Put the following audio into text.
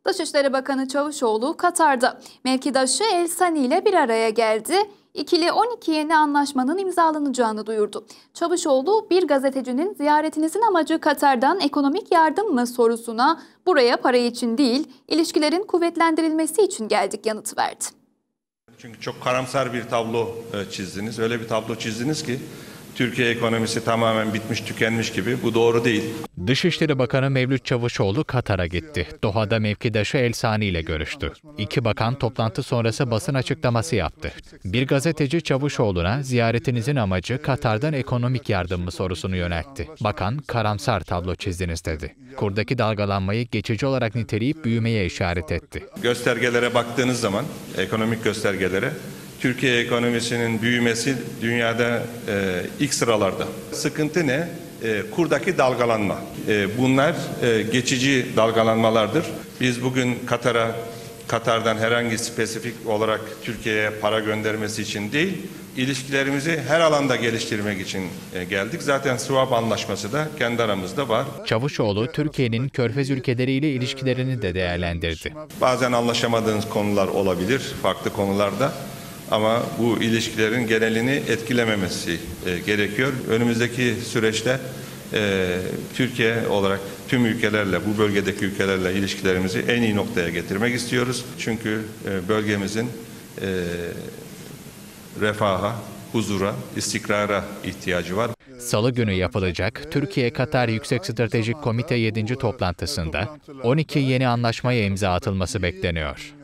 Dışişleri Bakanı Çavuşoğlu Katar'da. Mevkidaşı El Sani ile bir araya geldi. İkili 12 yeni anlaşmanın imzalanacağını duyurdu. Çavuşoğlu, bir gazetecinin ziyaretinizin amacı Katar'dan ekonomik yardım mı sorusuna buraya para için değil, ilişkilerin kuvvetlendirilmesi için geldik yanıtı verdi. Çünkü çok karamsar bir tablo çizdiniz. Öyle bir tablo çizdiniz ki Türkiye ekonomisi tamamen bitmiş, tükenmiş gibi. Bu doğru değil. Dışişleri Bakanı Mevlüt Çavuşoğlu Katar'a gitti. Doha'da mevkidaşı El Sani ile görüştü. İki bakan toplantı sonrası basın açıklaması yaptı. Bir gazeteci Çavuşoğlu'na ziyaretinizin amacı Katar'dan ekonomik yardım mı sorusunu yöneltti. Bakan, karamsar tablo çizdiniz dedi. Kurdaki dalgalanmayı geçici olarak niteleyip büyümeye işaret etti. Göstergelere baktığınız zaman, ekonomik göstergelere, Türkiye ekonomisinin büyümesi dünyada ilk sıralarda. Sıkıntı ne? Kurdaki dalgalanma. Bunlar geçici dalgalanmalardır. Biz bugün Katar'dan herhangi spesifik olarak Türkiye'ye para göndermesi için değil, ilişkilerimizi her alanda geliştirmek için geldik. Zaten swap anlaşması da kendi aramızda var. Çavuşoğlu, Türkiye'nin Körfez ülkeleriyle ilişkilerini de değerlendirdi. Bazen anlaşamadığınız konular olabilir, farklı konularda. Ama bu ilişkilerin genelini etkilememesi gerekiyor. Önümüzdeki süreçte Türkiye olarak tüm ülkelerle, bu bölgedeki ülkelerle ilişkilerimizi en iyi noktaya getirmek istiyoruz. Çünkü bölgemizin refaha, huzura, istikrara ihtiyacı var. Salı günü yapılacak Türkiye-Katar Yüksek Stratejik Komite 7. toplantısında 12 yeni anlaşmaya imza atılması bekleniyor.